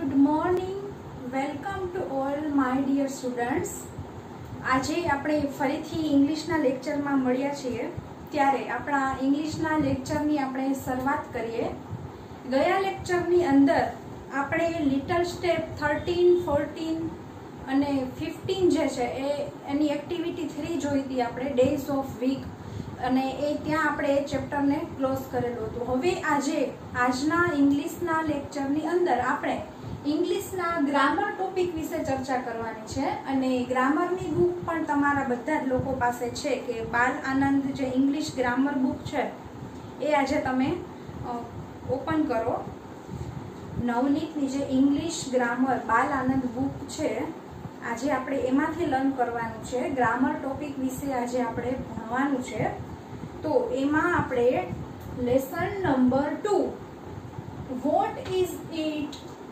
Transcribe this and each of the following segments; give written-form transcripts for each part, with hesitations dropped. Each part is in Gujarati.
Good morning. Welcome to all my dear students. આજે આપણે ફરીથી ઇંગ્લિશના લેક્ચરમાં મળ્યા છીએ. ત્યારે આપણા ઇંગ્લિશના લેક્ચરની આપણે શરૂઆત કરીએ. ગયા લેક્ચરની અંદર આપણે લિટલ સ્ટેપ 13, 14 અને 15 જે છે એની એક્ટિવિટી 3 જોઈ હતી આપણે, ડેઝ ઓફ વીક, અને ત્યાં આપણે એ ચેપ્ટરને ક્લોઝ કરેલું હતું. હવે આજના ઇંગ્લિશના લેક્ચરની અંદર આપણે ઇંગ્લિશના ગ્રામર ટોપિક વિશે ચર્ચા કરવાની છે. અને ગ્રામરની બુક પણ તમારા બધા જ લોકો પાસે છે કે બાલ આનંદ જે ઇંગ્લિશ ગ્રામર બુક છે એ આજે તમે ઓપન કરો. નવનીતની જે ઇંગ્લિશ ગ્રામર બાલ આનંદ બુક છે, આજે આપણે એમાંથી લર્ન કરવાનું છે. ગ્રામર ટોપિક વિશે આજે આપણે ભણવાનું છે. તો એમાં આપણે lesson number 2 what is it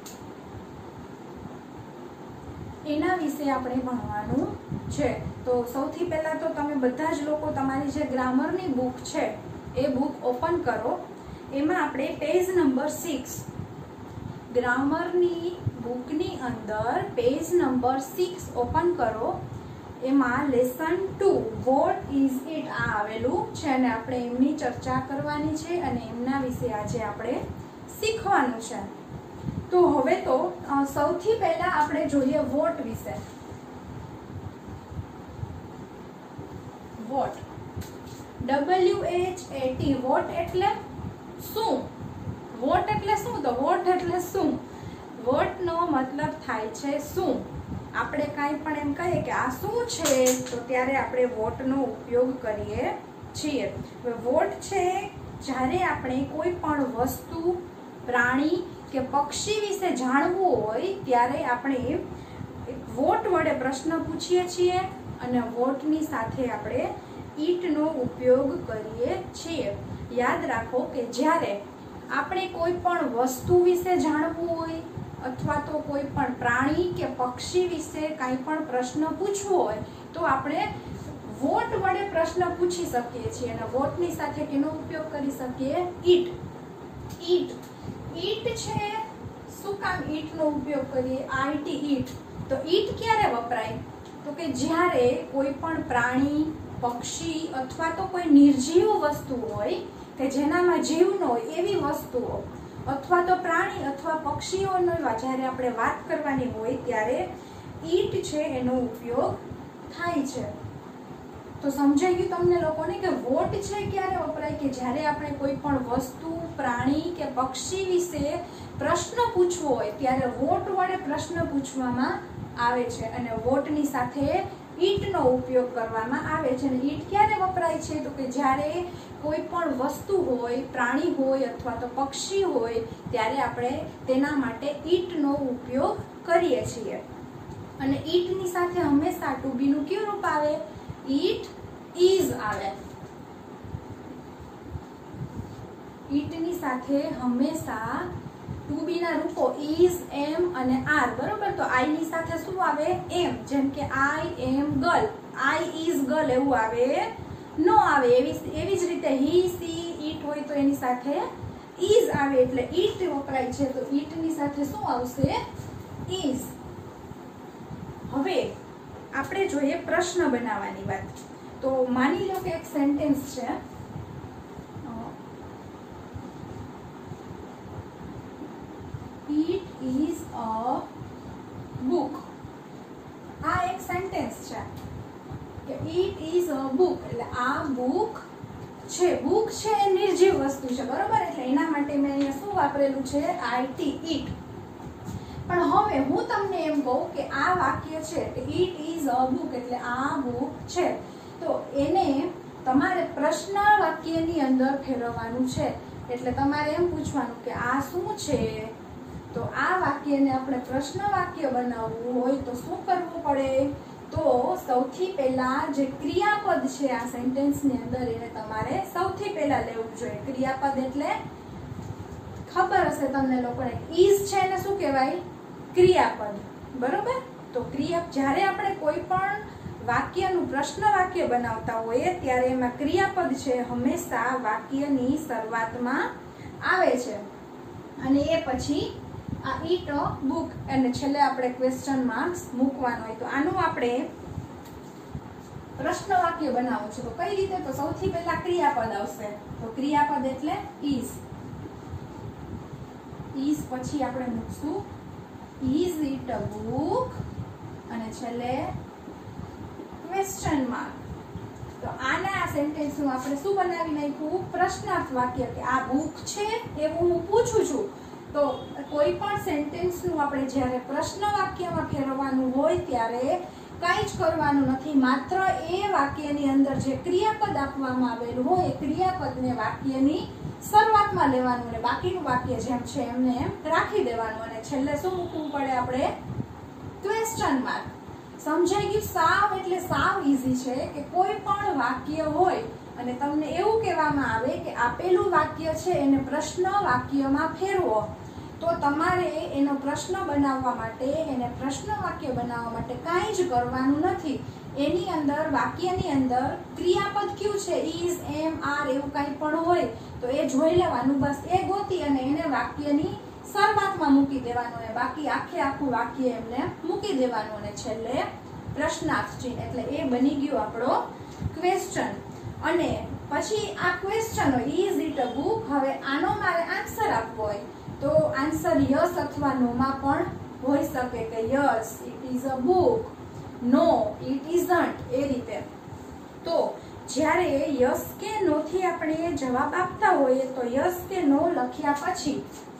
એના વિશે આપણે ભણવાનું છે. તો સૌથી પહેલા તો તમે બધા જ લોકો તમારી જે ગ્રામરની બુક છે એ બુક ઓપન કરો. એમાં આપણે પેજ નંબર 6 ગ્રામરની બુકની અંદર પેજ નંબર 6 ઓપન કરો. એમાં લેસન 2 વોટ ઇઝ ઇટ આ આવેલું છે અને આપણે એમની ચર્ચા કરવાની છે અને એમના વિશે આજે આપણે શીખવાનું છે. તો હવે તો સૌથી પહેલા આપણે જોઈએ વોટ વિશે. વોટ, WHAT, વોટ એટલે શું? વોટ એટલે શું? તો વોટ એટલે શું? વોટનો મતલબ થાય છે શું. આપણે કાંઈ પણ એમ કહીએ કે આ શું છે તો ત્યારે આપણે વોટનો ઉપયોગ કરીએ છીએ. વોટ છે જ્યારે આપણે કોઈ પણ વસ્તુ, પ્રાણી કે પક્ષી વિશે જાણવું હોય ત્યારે આપણે વોટ વડે પ્રશ્ન પૂછીએ છીએ અને વોટની સાથે આપણે ઈટનો ઉપયોગ કરીએ છીએ. યાદ રાખો કે જ્યારે આપણે કોઈ પણ વસ્તુ વિશે જાણવું હોય અથવા તો કોઈ પણ પ્રાણી કે પક્ષી વિશે કાંઈ પણ પ્રશ્ન પૂછવો હોય તો આપણે વોટ વડે પ્રશ્ન પૂછી શકીએ છીએ અને વોટની સાથે કેનો ઉપયોગ કરી શકીએ? ઈટ. ઈટ ઈટ છે. શું કામ ઈટનો ઉપયોગ કરીએ? IT, ઈટ. તો ઈટ ક્યારે વપરાય? તો કે જ્યારે કોઈ પણ પ્રાણી, પક્ષી અથવા તો કોઈ નિર્જીવ વસ્તુ હોય કે જેનામાં જીવ ન હોય એવી વસ્તુઓ અથવા તો પ્રાણી અથવા પક્ષીઓનો જ્યારે આપણે વાત કરવાની હોય ત્યારે ઈટ છે એનો ઉપયોગ થાય છે. તો સમજાઈ ગયું તમને લોકોને કે વોટ છે ક્યારે વપરાય? કે જ્યારે આપણે કોઈ પણ વસ્તુ, પ્રાણી કે પક્ષી વિશે પ્રશ્ન પૂછવો હોય ત્યારે વોટ વડે પ્રશ્ન પૂછવામાં આવે છે અને વોટની સાથે ઈટનો ઉપયોગ કરવામાં આવે છે. અને ઈટ ક્યારે વપરાય છે? તો કે જ્યારે કોઈ પણ વસ્તુ હોય, પ્રાણી હોય અથવા તો પક્ષી હોય ત્યારે આપણે તેના માટે ઈટનો ઉપયોગ કરીએ છીએ. અને ઈટની સાથે હંમેશા ટુ બી નું કયું રૂપ આવે? ઈટ ઇઝ આવે. ઈટની સાથે હંમેશા ટુ બી ના રૂપો ઇઝ, એમ અને આર. બરોબર? તો આઈ ની સાથે શું આવે? એમ. જેમ કે I am girl, I is girl એવું આવે નો આવે. એવી જ રીતે હી, સી, ઈટ હોય તો એની સાથે ઇઝ આવે એટલે ઈટ વપરાય છે. તો ઈટની સાથે શું આવશે? ઇઝ. હવે આપણે જોઈએ પ્રશ્ન બનાવવાની વાત. તો માની લો કે એક સેન્ટેન્સ છે, It is a book. આ એક સેન્ટેન્સ છે કે it is a book એટલે આ બુક છે. બુક છે એ નિર્જીવ વસ્તુ છે. બરોબર? એટલે એના માટે મેં અહીંયા શું વાપરેલું છે? IT, it. પણ હવે હું તમને એમ કહું કે આ વાક્ય છે કે it is a book એટલે આ બુક છે, તો એને તમારે પ્રશ્ન વાક્યની અંદર ફેરવવાનું છે. એટલે તમારે એમ પૂછવાનું કે આ શું છે? તો આ વાક્યને આપણે પ્રશ્ન વાક્ય બનાવવું હોય તો શું કરવું પડે? તો સૌથી પહેલા જે ક્રિયાપદ છે આ સેન્ટેન્સની અંદર એને તમારે સૌથી પહેલા લેવું જોઈએ. ક્રિયાપદ એટલે ખબર હશે તમને લોકોને, ઇઝ છે એને શું કહેવાય? ક્રિયાપદ. બરોબર? તો જ્યારે આપણે કોઈ પણ વાક્યનું પ્રશ્ન વાક્ય બનાવતા હોઈએ ત્યારે એમાં ક્રિયાપદ છે હંમેશા વાક્યની શરૂઆતમાં આવે છે અને એ પછી આ ઈટ અ બુક અને છેલ્લે આપણે ક્વેશ્ચન માર્ક્સ મૂકવાનો હોય. તો આનું આપણે પ્રશ્ન વાક્ય બનાવવું છે. તો કઈ રીતે? તો સૌથી પહેલા ક્રિયાપદ આવશે. તો ક્રિયાપદ એટલે ઇઝ. ઇઝ પછી આપણે મૂકશું ઇઝ ઇટ અ બુક અને છેલ્લે ક્વેશ્ચન માર્ક. તો આના સેન્ટેન્સનું આપણે શું બનાવી નાખ્યું? પ્રશ્નાર્થ વાક્ય. કે આ બુક છે એવું હું પૂછું છું. તો કોઈ પણ સેન્ટેન્સનું આપણે જ્યારે પ્રશ્ન વાક્યમાં ફેરવવાનું હોય ત્યારે કંઈ જ કરવાનું નથી. માત્ર એ વાક્યની અંદર જે ક્રિયાપદ આપવામાં આવેલું હોય એ ક્રિયાપદને વાક્યની શરૂઆતમાં લેવાનું અને બાકીનું વાક્ય જેમ છે એમને એમ રાખી દેવાનું અને છેલ્લે શું મૂકવું પડે? આપણે ક્વેશ્ચન માર્ક. સમજાઈ ગયું? સાવ એટલે સાવ ઈઝી છે કે કોઈ પણ વાક્ય હોય અને તમને એવું કહેવામાં આવે કે આપેલું વાક્ય છે એને પ્રશ્ન વાક્યમાં ફેરવો, તો તમારે એનો પ્રશ્ન બનાવવા માટે, એને પ્રશ્ન વાક્ય બનાવવા માટે કાંઈ જ કરવાનું નથી. એની અંદર વાક્યની અંદર ક્રિયાપદ કયું છે, ઇઝ, એમ, આર એવું કાંઈ પણ હોય તો એ જોઈ લેવાનું. બસ એ ગોતી અને એને વાક્યની શરૂઆતમાં મૂકી દેવાનું અને બાકી આખું વાક્ય એમને મૂકી દેવાનું અને છેલ્લે પ્રશ્નાર્થ ચિહ્ન. એટલે એ બની ગયો આપણો ક્વેશ્ચન. અને પછી આ ક્વેશ્ચન હોય ઇઝ ઇટ અ બુક. હવે આનો મારે આન્સર આપવો હોય તો આન્સર યસ અથવા નો માં પણ હોઈ શકે કે yes it is a book, no it isn't, એ રીતે. તો જ્યારે યસ કે નો થી આપણે જવાબ આપતા હોઈએ તો યસ કે નો લખ્યા પછી,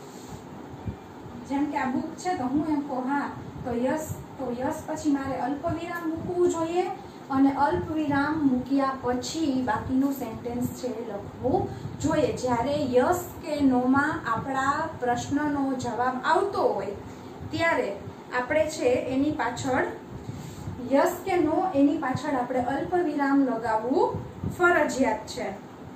જેમ કે આ બુક છે તો હું એમ કહું હા, તો યસ પછી મારે અલ્પવિરામ મૂકવું જોઈએ અને અલ્પવિરામ મૂક્યા પછી બાકીનું સેન્ટેન્સ છે લખવું જોઈએ. જ્યારે યસ કે નો માં આપણા પ્રશ્નનો જવાબ આવતો હોય ત્યારે આપણે છે એની પાછળ યસ કે નો એની પાછળ આપણે અલ્પવિરામ લગાવવું ફરજિયાત છે.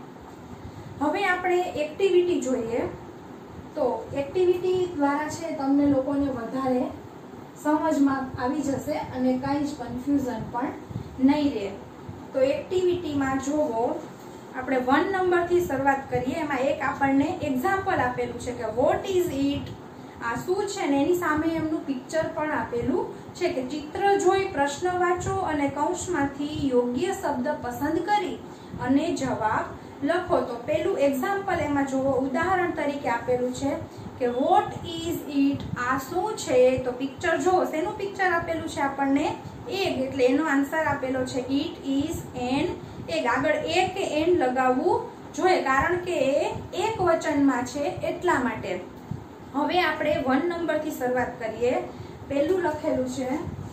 હવે આપણે એક્ટિવિટી જોઈએ. તો એક્ટિવિટી દ્વારા છે તમને લોકોને વધારે સમજમાં આવી જશે અને કાંઈ જ કન્ફ્યુઝન પણ નહીં રહે. તો એક્ટિવિટીમાં જોવો, આપણે 1 નંબરથી શરૂઆત કરીએ. એમાં એક આપણને એક્ઝામ્પલ આપેલું છે કે વોટ ઇઝ ઇટ, આ શું છે ને એની સામે એમનું પિક્ચર પણ આપેલું છે કે ચિત્ર જોઈ પ્રશ્ન વાંચો અને કૌંસમાંથી યોગ્ય શબ્દ પસંદ કરી અને જવાબ લખો. તો પેલું એક્ઝામ્પલ એમાં જોવો, ઉદાહરણ તરીકે આપેલું છે કે વોટ ઇઝ ઇટ, આ શું છે? તો પિક્ચર જોવો, શેનું પિક્ચર આપેલું છે આપણને? એગ. એટલે એનો આન્સર આપેલો છે ઇટ ઇઝ એન એગ. આગળ એ કે એન લગાવવું જોઈએ કારણ કે એ એક વચનમાં છે એટલા માટે. હવે આપણે 1 નંબરથી શરૂઆત કરીએ. પેલું લખેલું છે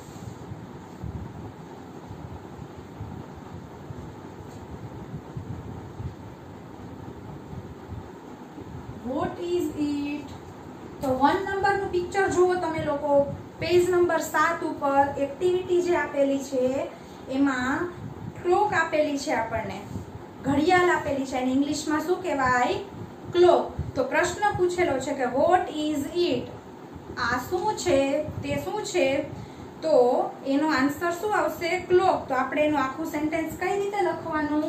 વોટ ઇઝ ઇટ. તો 1 નંબરનું પિક્ચર જુઓ તમે લોકો. પેજ નંબર 7 ઉપર એક્ટિવિટી જે આપેલી છે એમાં ક્લોક આપેલી છે, આપણને ઘડિયાળ આપેલી છે અને ઇંગ્લિશમાં શું કહેવાય? ક્લોક. તો પ્રશ્ન પૂછેલો છે કે વોટ ઇઝ ઇટ, આ શું છે, તે શું છે? તો એનો આન્સર શું આવશે? ક્લોક. તો આપણે એનું આખું સેન્ટેન્સ કઈ રીતે લખવાનું?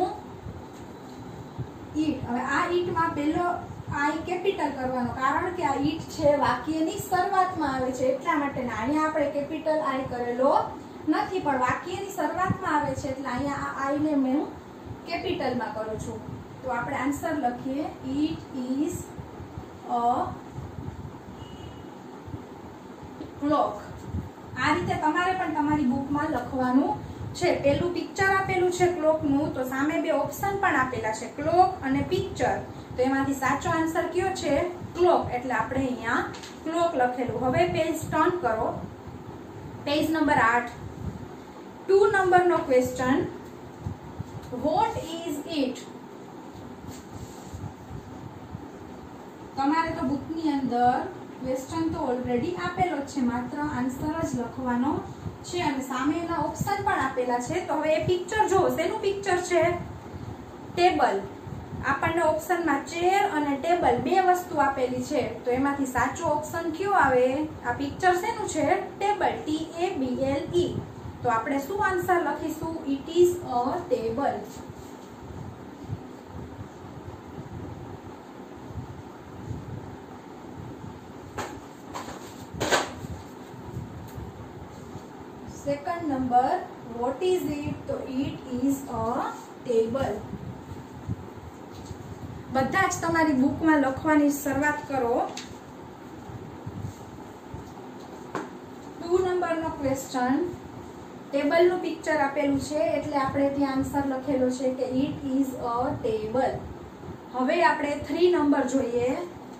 ઈટ. હવે આ ઈટમાં પહેલો આઈ કેપિટલ કરવાનો કારણ કે આ ઈટ છે વાક્યની શરૂઆતમાં આવે છે એટલા માટે. અહીંયા આપણે કેપિટલ આઈ કરેલો નથી પણ વાક્યની શરૂઆતમાં આવે છે એટલે અહીંયા આ આઈ ને હું કેપિટલમાં કરું છું. તો આપણે આન્સર લખીએ ઇટ ઇઝ અ ક્લોક. આ રીતે તમારે પણ તમારી બુકમાં લખવાનું છે. પેલું પિક્ચર આપેલું છે ક્લોકનું, તો સામે 2 ઓપ્શન પણ આપેલા છે, ક્લોક અને પિક્ચર. તો એમાંથી સાચો આન્સર કયો છે? ક્લોક. એટલે આપણે અહીંયા ક્લોક લખેલું. હવે પેજ ટર્ન કરો, પેજ નંબર 8. 2 નંબરનો ક્વેશ્ચન, વોટ ઇઝ ઇટ. તમારે તો બુકની અંદર ક્વેશ્ચન તો ઓલરેડી આપેલો છે, માત્ર આન્સર જ લખવાનો છે અને સામે એના ઓપ્શન પણ આપેલા છે. તો હવે એ પિક્ચર જો, શેનું પિક્ચર છે? ટેબલ. આપણને ઓપ્શનમાં ચેર અને ટેબલ 2 વસ્તુ આપેલી છે તો એમાંથી સાચો ઓપ્શન કયો આવે? આ પિક્ચર શેનું છે? Table, TABLE. તો આપણે શું આન્સર લખીશું? It is a table. Second number what is it? તો ઇટ ઇઝ અ ટેબલ. બધા જ તમારી બુકમાં લખવાની શરૂઆત કરો. 2 નંબરનો ક્વેશ્ચન, ટેબલનું પિક્ચર આપેલું છે એટલે આપણે ત્યાં આન્સર લખેલો છે કે ઇટ ઇઝ અ ટેબલ. હવે આપણે 3 નંબર જોઈએ.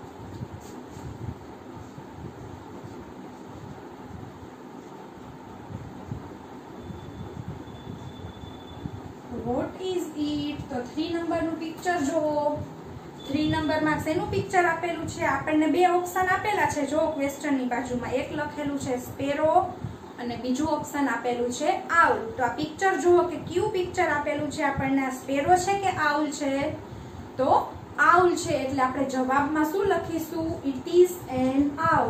What is it? તો 3 નંબરનું પિક્ચર જુઓ. 3 નંબરમાં શેનું પિક્ચર આપેલું છે? આપણને 2 ઓપ્શન આપેલા છે. જો ક્વેશ્ચનની બાજુમાં એક લખેલું છે સ્પેરો અને બીજું ઓપ્શન આપેલું છે આઉલ. તો આ પિક્ચર જુઓ કે કયું પિક્ચર આપેલું છે આપણને. આ સ્પેરો છે કે આઉલ છે? તો આઉલ છે. એટલે આપણે જવાબમાં શું લખીશું? It is an owl.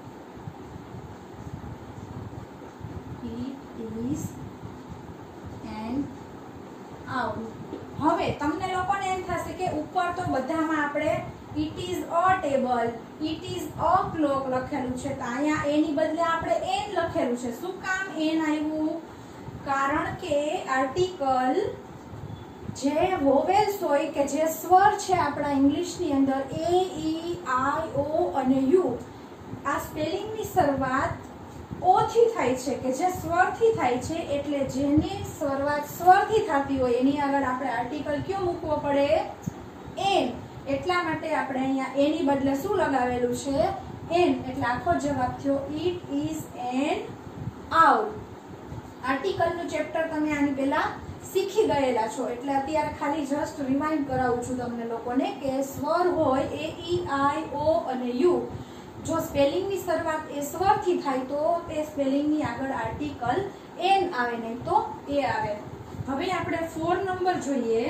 It is an owl. હવે તમને લોકોને એમ થશે કે ઉપર તો બધામાં આપણે it is a table, it is a clock લખેલું છે, તો અહીંયા એની બદલે આપણે એન લખેલું છે. શું કામ એન આવ્યું? કારણ કે આર્ટિકલ જે વોવેલ્સ હોય કે જે સ્વર છે આપણા ઇંગ્લિશની અંદર એ, ઈ, આઈ, ઓ અને યુ, આ સ્પેલિંગની શરૂઆત ઓ થી થાય છે કે જે સ્વરથી થાય છે. એટલે જેની શરૂઆત સ્વરથી થતી હોય એની આગળ આપણે આર્ટિકલ કયો મૂકવો પડે? એન. એટલા માટે આપણે અહીંયા એની બદલે શું લગાવેલું છે? એન. એટલે આખો જવાબ થયો ઇટ ઇઝ એન આઉલ. આર્ટિકલનું ચેપ્ટર તમે આની પહેલા શીખી ગયેલા છો એટલે અત્યારે ખાલી જસ્ટ રિમાઇન્ડ કરાવું છું તમને લોકોને કે સ્વર હોય એ, ઈ, આઈ, ઓ અને યુ, જો સ્પેલિંગની શરૂઆત એ સ્વરથી થાય તો તે સ્પેલિંગની આગળ આર્ટિકલ એન આવે, નહીં તો એ આવે. હવે આપણે 4 નંબર જોઈએ.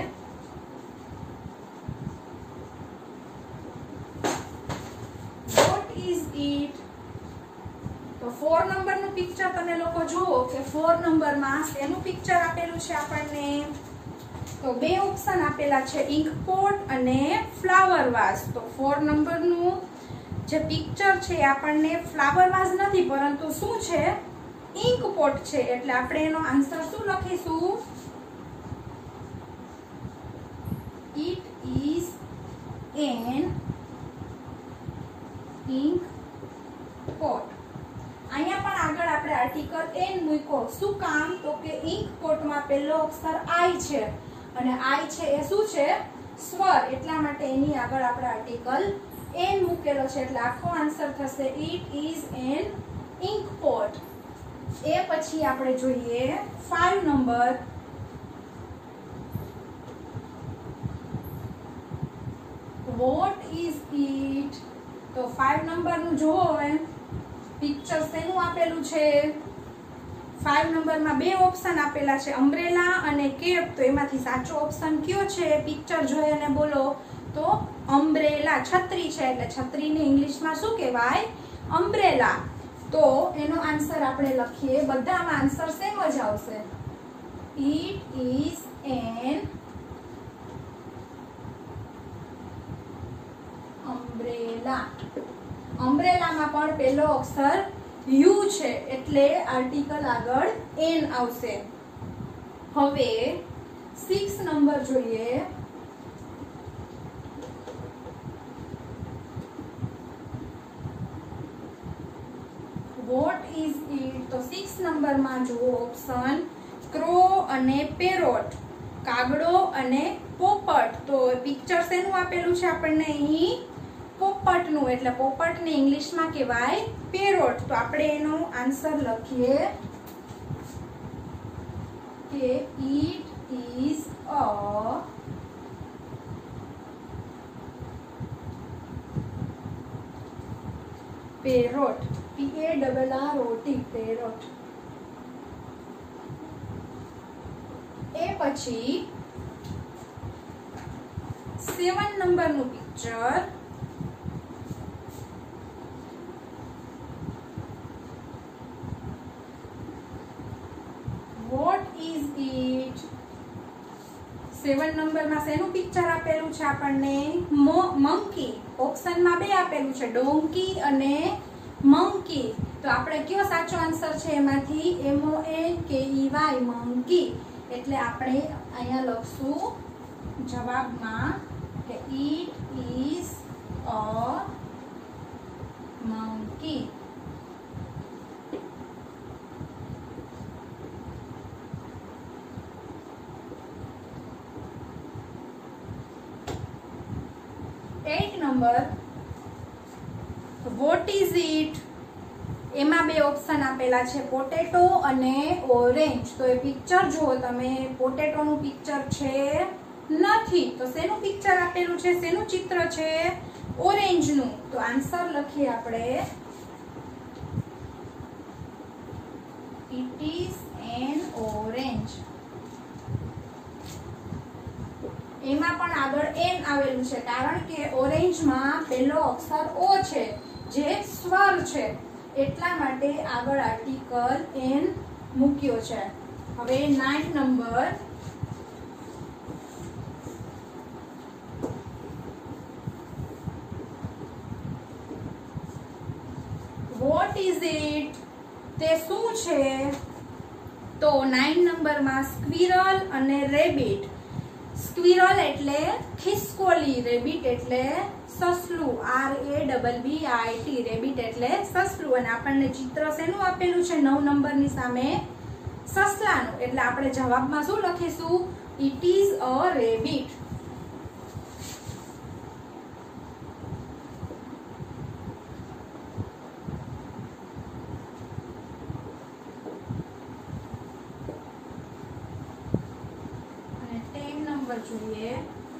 What is it? તો 4 નંબરનું પિક્ચર તમે લોકો જુઓ કે 4 નંબરમાં શેનું પિક્ચર આપેલું છે આપણને? તો 2 ઓપ્શન આપેલા છે, ઇન્ક પોટ અને ફ્લાવર વાઝ. તો 4 નંબરનું જે પિક્ચર છે આપણને ફ્લાવર વાઝ નથી પરંતુ શું છે? ઇન્ક પોટ છે. એટલે આપણે એનો આન્સર શું લખીશું? It is an ink pot. અહીંયા પણ આગળ આપણે આર્ટિકલ એન મૂક્યો. શું કામ? તો કે ઇન્ક પોટમાં પહેલો અક્ષર આઈ છે અને આઈ છે એ શું છે? સ્વર. એટલા માટે એની આગળ આપણે આર્ટિકલ એન મૂકેલો છે. એટલે આખો આન્સર થશે it is an ink pot. એ પછી આપણે જોઈએ 5 નંબર. What is it? તો 5 નંબરનું જોવો હવે પિક્ચર શેનું આપેલું છે? 5 નંબરમાં 2 ઓપ્શન આપેલા છે, અમ્બ્રેલા અને કેપ. તો એમાંથી સાચો ઓપ્શન કયો છે? પિક્ચર જોઈ અને બોલો. તો અમ્બ્રેલા, છત્રી છે. એટલે છત્રીને ઇંગ્લિશમાં શું કહેવાય? અમ્બ્રેલા. તો એનો આન્સર આપણે લખીએ. બધામાં આન્સર સેમ જ આવશે. It is an umbrella. અમ્બ્રેલામાં પણ પહેલો અક્ષર યુ છે એટલે આર્ટિકલ આગળ એન આવશે. હવે 6 નંબર જોઈએ. What is it? તો 6 નંબરમાં જુઓ ઓપ્શન ક્રો અને પેરોટ, કાગડો અને પોપટ. તો પિક્ચર શેનું આપેલું છે આપણને અહીં? પોપટનું. એટલે પોપટને ઇંગ્લિશમાં કહેવાય પેરોટ. તો આપણે એનો આન્સર લખીએ કે it is a parrot. PARROT, parrot. એ પછી 7 નંબરનું પિક્ચર. Vote is it? 7 નંબરમાં શેનું પિક્ચર આપેલું છે આપણને? મંકી. ઓપ્શનમાં 2 આપેલું છે, ડોંકી અને મંકી. તો આપણે કયો સાચો આન્સર છે એમાંથી MONKEY મંકી એટલે આપણે અહીંયા લખશું જવાબમાં કે it is a monkey. Number what is it એમાં બે ઓપ્શન આપેલા છે પોટેટો અને ઓરેન્જ તો એ પિક્ચર જુઓ તમે પોટેટો નું પિક્ચર છે નથી તો શેનું પિક્ચર આપેલું છે શેનું ચિત્ર છે ઓરેન્જ નું તો આન્સર લખીએ આપણે ઇટ ઇઝ એન ઓરેન્જ એમાં પણ આગળ એન આવેલું છે કારણ કે ઓરેન્જ માં પહેલો અક્ષર ઓ છે જે સ્વર છે એટલા માટે આગળ આર્ટિકલ એન મૂક્યો છે હવે 9 નંબર વોટ ઇઝ ઇટ તે શું છે તો 9 નંબરમાં સ્ક્વિરલ અને રેબિટ સ્ક્વિરલ એટલે ખિસકોલી રેબિટ એટલે સસલું RABBIT રેબિટ એટલે સસલું અને આપણને ચિત્ર શેનું આપેલું છે 9 નંબરની સામે સસલાનું એટલે આપણે જવાબમાં શું લખીશું ઇટ ઇઝ અ રેબિટ જોઈએ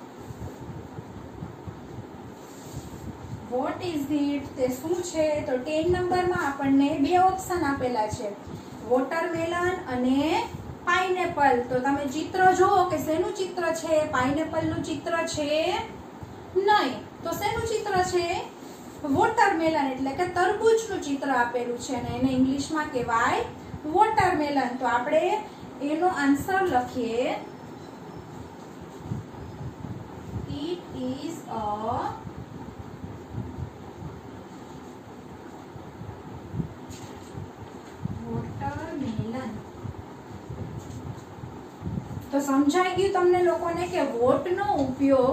વોટ ઇઝ ઇટ તે શું છે તો 10 નંબરમાં આપણને બે ઓપ્શન આપેલા છે વોટરમેલન અને પાઇનેપલ તો તમે ચિત્ર જુઓ કે શેનું ચિત્ર છે પાઇનેપલ નું ચિત્ર છે નહીં તો શેનું ચિત્ર છે વોટરમેલન એટલે કે તરબૂચનું ચિત્ર આપેલું છે અને એને ઇંગ્લિશમાં કહેવાય વોટરમેલન તો આપણે એનો આન્સર લખીએ It is a watermelon. તો સમજાઈ ગયું તમને લોકોને કે વોટ નો ઉપયોગ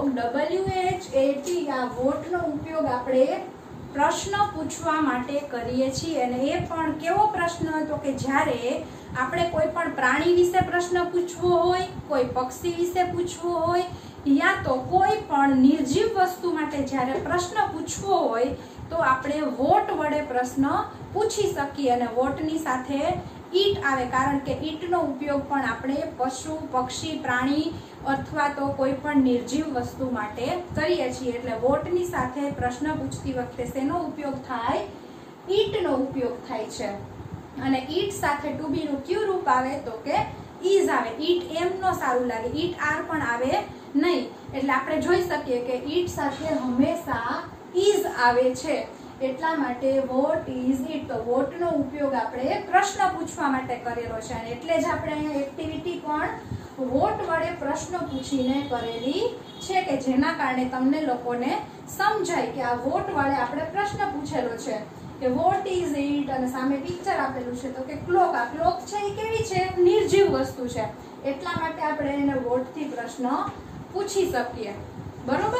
WHAT આ વોટ નો ઉપયોગ આપણે પ્રશ્ન પૂછવા માટે કરીએ છીએ અને એ પણ કેવો પ્રશ્ન હતો કે જ્યારે આપણે કોઈ પણ પ્રાણી વિશે પ્રશ્ન પૂછવો હોય કોઈ પક્ષી વિશે પૂછવો હોય યા તો કોઈ પણ નિર્જીવ વસ્તુ માટે જ્યારે પ્રશ્ન પૂછવો હોય તો આપણે વોટ વડે પ્રશ્ન પૂછી શકીએ અને વોટની સાથે ઈટ આવે કારણ કે ઈટનો ઉપયોગ પણ આપણે પશુ પક્ષી પ્રાણી અથવા તો કોઈ પણ નિર્જીવ વસ્તુ માટે કરીએ છીએ એટલે વોટની સાથે પ્રશ્ન પૂછતી વખતે શેનો ઉપયોગ થાય ઈટનો ઉપયોગ થાય છે અને ઈટ સાથે ટુ બી નું ક્યુ રૂપ આવે તો કે ઈઝ આવે ઈટ એમ નો સારું લાગે ઈટ આર પણ આવે નહીં એટલે આપણે જોઈ શકીએ કે ઈટ સાથે હંમેશા ઈઝ આવે છે એટલા માટે વોટ ઇઝ ઇટ તો વોટ નો ઉપયોગ આપણે પ્રશ્ન પૂછવા માટે કરેલો છે અને એટલે જ આપણે અહીંયા એક્ટિવિટી પણ વોટ વડે પ્રશ્ન પૂછીને કરેલી છે કે જેના કારણે તમને લોકોને સમજાય કે આ વોટ વડે આપણે પ્રશ્ન પૂછેલો છે કે વોટ ઇઝ ઇટ અને સામે પિક્ચર આપેલું છે તો કે ક્લોક આ ક્લોક છે એ કેવી છે નિર્જીવ વસ્તુ છે એટલા માટે આપણે એને વોટ થી પ્રશ્ન પૂછી શકીએ બરોબર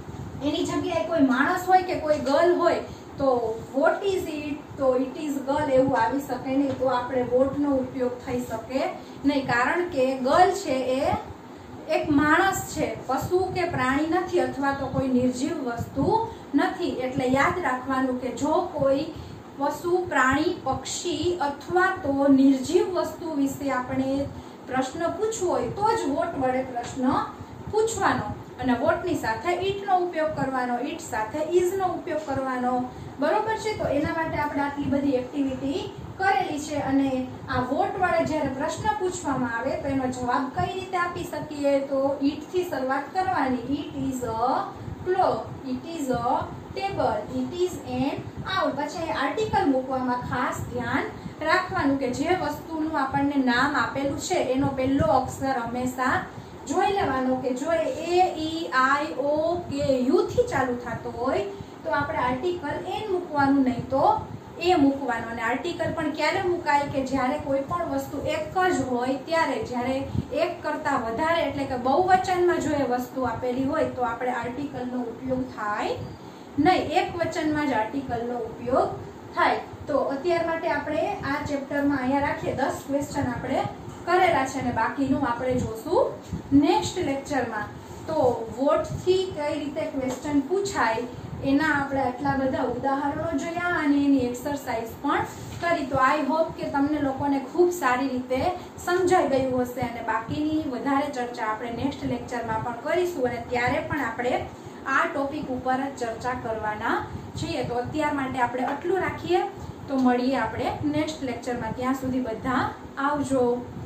એની જગ્યાએ કોઈ માણસ હોય કે કોઈ ગર્લ હોય તો વોટ ઇઝ ઇટ તો ઇટ ઇઝ ગર્લ એવું આવી શકે નહીં તો આપણે વોટ નો ઉપયોગ થઈ શકે નહીં કારણ કે ગર્લ છે એ એક માણસ છે પશુ કે પ્રાણી નથી અથવા તો કોઈ નિર્જીવ વસ્તુ નથી એટલે યાદ રાખવાનું કે જો કોઈ પશુ પ્રાણી પક્ષી અથવા તો નિર્જીવ વસ્તુ વિશે આપણે પ્રશ્ન પૂછવો હોય તો જ વોટ વડે પ્રશ્ન પૂછવાનો અને વોટની સાથે ઈટ નો ઉપયોગ કરવાનો ઈટ સાથે ઇઝ નો ઉપયોગ કરવાનો બરોબર છે તો એના માટે આપણે આટલી બધી એક્ટિવિટી કરેલી છે અને આ વોટ વડે જ્યારે પ્રશ્ન પૂછવામાં આવે તો એનો જવાબ કઈ રીતે આપી શકીએ તો ઈટ થી શરૂઆત કરવાની it is a clock it is a table it is an owl પછી આર્ટિકલ મૂકવામાં ખાસ ધ્યાન રાખવાનું કે જે વસ્તુનું આપણને નામ આપેલું છે એનો પહેલો અક્ષર હંમેશા જોઈ લેવાનો કે જો A-E-I-O-K U થી ચાલુ થતો હોય તો આપણે આર્ટિકલ એન મૂકવાનું નહીં તો એ મૂકવાનો. અને આર્ટિકલ પણ ક્યારે મુકાય કે જ્યારે કોઈ પણ વસ્તુ એક જ હોય ત્યારે. જ્યારે એક કરતાં વધારે એટલે કે બહુવચનમાં જો એ વસ્તુ આપેલી હોય તો આપણે આર્ટિકલનો ઉપયોગ થાય નહીં, એક વચનમાં જ આર્ટિકલનો ઉપયોગ થાય. તો અત્યાર માટે આપણે આ ચેપ્ટરમાં અહીંયા રાખીએ. 10 ક્વેશ્ચન આપણે કરેલા છે અને બાકીનું આપણે જોશું નેક્સ્ટ લેક્ચરમાં. તો વોટ થી કઈ રીતે ક્વેશ્ચન પૂછાય એના આપણે આટલા બધા ઉદાહરણો જોયા અને એની એક્સરસાઇઝ પણ કરી. તો આઈ હોપ કે તમને લોકોને ખૂબ સારી રીતે સમજાઈ ગયું હશે અને બાકીની વધારે ચર્ચા આપણે નેક્સ્ટ લેક્ચરમાં પણ કરીશું અને ત્યારે પણ આપણે આ ટોપિક ઉપર જ ચર્ચા કરવાના છીએ. તો અત્યાર માટે આપણે આટલું રાખીએ. તો મળીએ આપણે નેક્સ્ટ લેક્ચરમાં. ત્યાં સુધી બધા આવજો.